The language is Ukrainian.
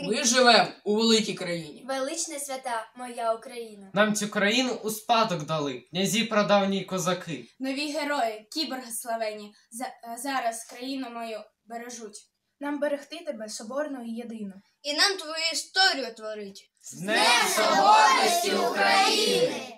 Ми живемо у великій країні. Велична свята моя Україна. Нам цю країну у спадок дали князі прадавні козаки. Нові герої, кіборги славені, зараз країну мою бережуть. Нам берегти тебе соборну і єдину. І нам твою історію творить. З Днем Соборності України!